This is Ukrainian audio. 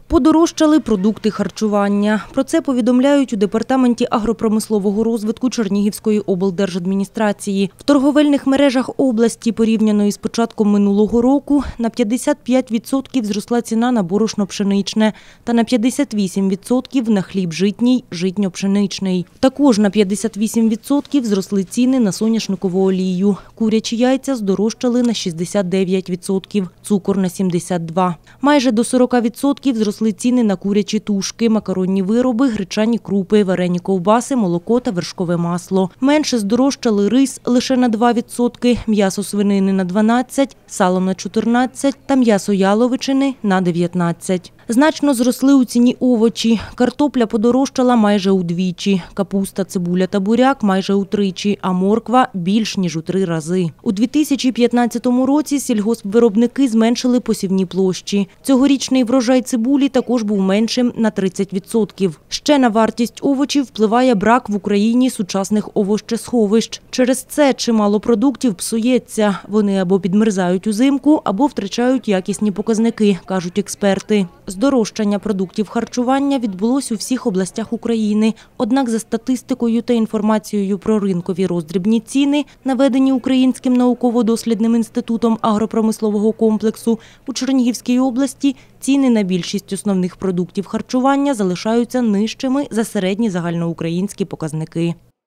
Подорожчали продукти харчування. Про це повідомляють у Департаменті агропромислового розвитку Чернігівської облдержадміністрації. В торговельних мережах області порівняно із початком минулого року на 55% зросла ціна на борошно пшеничне та на 58% на хліб житній, житньо-пшеничний. Також на 58% зросли ціни на соняшникову олію. Курячі яйця здорожчали на 69%, цукор на 72%. Майже до 40% зросли ціни на курячі тушки, макаронні вироби, гречані крупи, варені ковбаси, молоко та вершкове масло. Менше здорожчали рис лише на 2%, м'ясо свинини на 12%, сало на 14% та м'ясо яловичини на 19%. Значно зросли у ціні овочі. Картопля подорожчала майже удвічі, капуста, цибуля та буряк майже утричі, а морква – більш ніж у 3 рази. У 2015 році сільгоспвиробники зменшили посівні площі. Цьогорічний врожай цибулі також був меншим на 30%. Ще на вартість овочів впливає брак в Україні сучасних овощесховищ. Через це чимало продуктів псується. Вони або підмерзають узимку, або втрачають якісні показники, кажуть експерти. Здорожчання продуктів харчування відбулось у всіх областях України. Однак за статистикою та інформацією про ринкові роздрібні ціни, наведені Українським науково-дослідним інститутом агропромислового комплексу, у Чернігівській області ціни на більшість основних продуктів харчування залишаються нижчими за середні загальноукраїнські показники.